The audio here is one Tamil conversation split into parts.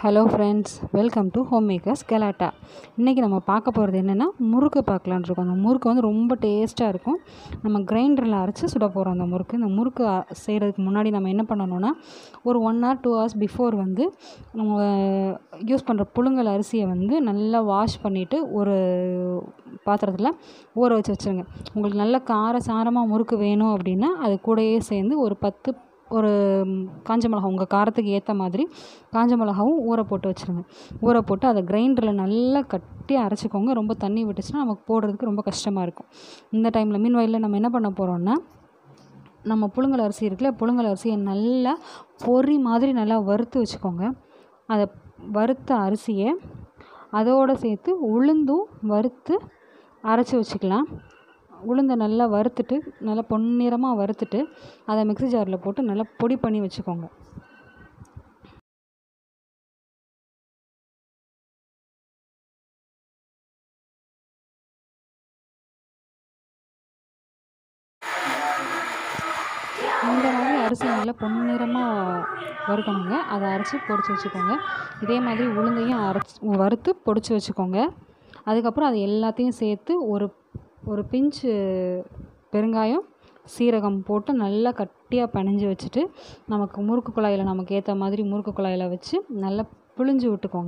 Hello friends, welcome to Home Makers Galatta. இன்றைக்கி நம்ம பார்க்க போகிறது என்னென்னா முறுக்கு பார்க்கலான்னு இருக்கோம். அந்த முறுக்கு வந்து ரொம்ப டேஸ்ட்டாக இருக்கும். நம்ம கிரைண்டரில் அரைச்சி சுட போகிறோம். அந்த முறுக்கு செய்கிறதுக்கு முன்னாடி நம்ம என்ன பண்ணணும்னா, ஒரு 1 hour 2 hours பிஃபோர் வந்து நம்ம யூஸ் பண்ணுற புழுங்கல் அரிசியை வந்து நல்லா வாஷ் பண்ணிவிட்டு ஒரு பாத்திரத்தில் ஊற வச்சு வச்சுருங்க. உங்களுக்கு நல்ல சாரமாக முறுக்கு வேணும் அப்படின்னா அது கூடயே சேர்ந்து ஒரு காஞ்ச மிளகா, உங்கள் காரத்துக்கு ஏற்ற மாதிரி காஞ்ச மிளகாவும் ஊற போட்டு வச்சுருங்க. ஊற போட்டு அதை கிரைண்டரில் நல்லா கட்டியாக அரைச்சிக்கோங்க. ரொம்ப தண்ணி விட்டுச்சுன்னா நமக்கு போடுறதுக்கு ரொம்ப கஷ்டமாக இருக்கும். இந்த டைமில் மீன்வயலில் நம்ம என்ன பண்ண போகிறோம்னா, நம்ம புழுங்கல் அரிசி இருக்குல்ல, புழுங்கல் அரிசியை நல்லா பொரி மாதிரி நல்லா வறுத்து வச்சுக்கோங்க. அதை வறுத்த அரிசியை அதோடு சேர்த்து உளுந்தும் வறுத்து அரைச்சி வச்சுக்கலாம். உளுந்தை நல்லா வறுத்துட்டு, நல்லா பொன்னிறமாக வறுத்துட்டு அதை மிக்ஸி ஜாரில் போட்டு நல்லா பொடி பண்ணி வச்சுக்கோங்க. இந்த மாதிரி அரிசி நல்லா பொன்னிறமாக வறுக்கணுங்க. அதை அரைச்சி பொடிச்சு வச்சுக்கோங்க. இதே மாதிரி உளுந்தையும் வறுத்து பொடிச்சு வச்சுக்கோங்க. அதுக்கப்புறம் அது எல்லாத்தையும் சேர்த்து ஒரு பிஞ்சு பெருங்காயம், சீரகம் போட்டு நல்லா கட்டியாக பிணைஞ்சி வச்சுட்டு, நமக்கு முறுக்கு குழாயில் நமக்கு ஏற்ற மாதிரி முறுக்கு குழாயில் வச்சு நல்லா பிழிஞ்சு விட்டுக்கோங்க.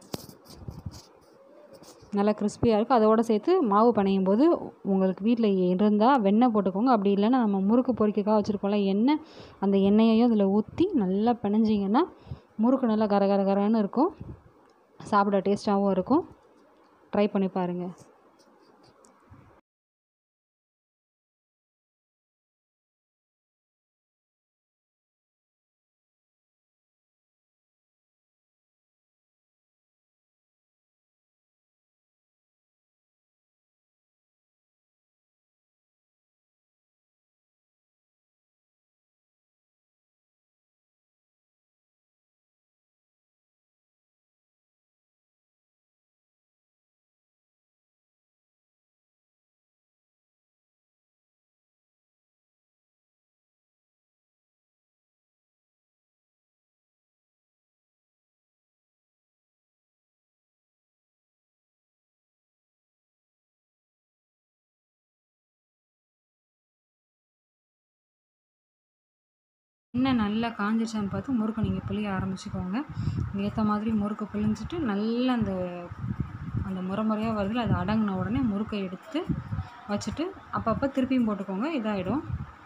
நல்லா கிறிஸ்பியாக இருக்கும். அதோடு சேர்த்து மாவு பிணையும் போது உங்களுக்கு வீட்டில் இருந்தால் வெண்ணெய் போட்டுக்கோங்க. அப்படி இல்லைன்னா நம்ம முறுக்கு பொரிக்கக்காக வச்சுருக்கோம்ல எண்ணெய், அந்த எண்ணெயையும் அதில் ஊற்றி நல்லா பிணைஞ்சிங்கன்னா முறுக்கு நல்லா கரகரன்னு இருக்கும். சாப்பிட டேஸ்ட்டாகவும் இருக்கும். ட்ரை பண்ணி பாருங்கள். எண்ணெய் நல்லா காஞ்சிச்சான்னு பார்த்து முறுக்கு நீங்கள் பிழிய ஆரம்பிச்சுக்கோங்க. ஏற்ற மாதிரி முறுக்கு பிழிஞ்சிட்டு நல்லா அந்த முறையாக வருதுல, அது அடங்கின உடனே முறுக்கை எடுத்து வச்சுட்டு அப்பப்போ திருப்பியும் போட்டுக்கோங்க. இதாகிடும்.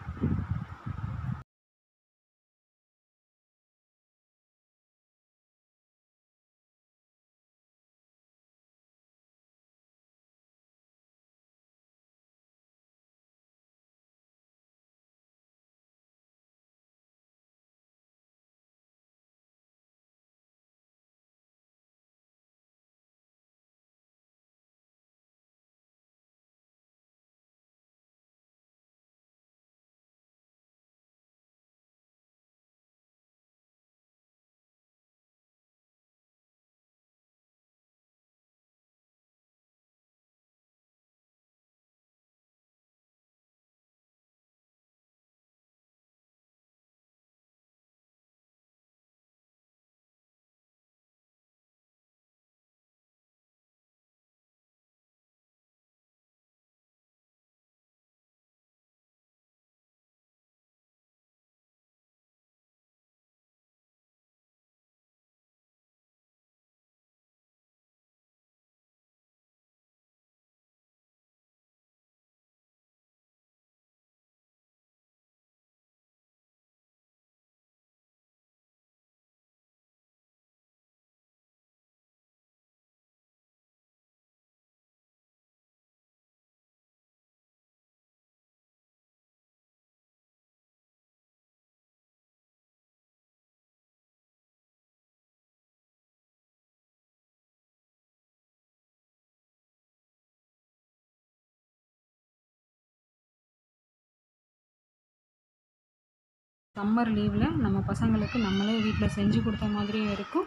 சம்மர் லீவில் நம்ம பசங்களுக்கு நம்மளே வீட்டில் செஞ்சு கொடுத்த மாதிரியும் இருக்கும்,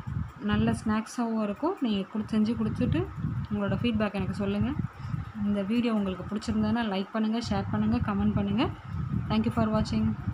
நல்ல ஸ்நாக்ஸாகவும் இருக்கும். நீங்கள் செஞ்சு கொடுத்துட்டு உங்களோட ஃபீட்பேக் எனக்கு சொல்லுங்கள். இந்த வீடியோ உங்களுக்கு பிடிச்சிருந்ததுன்னா லைக் பண்ணுங்கள், ஷேர் பண்ணுங்கள், கமெண்ட் பண்ணுங்கள். தேங்க்யூ ஃபார் வாட்சிங்.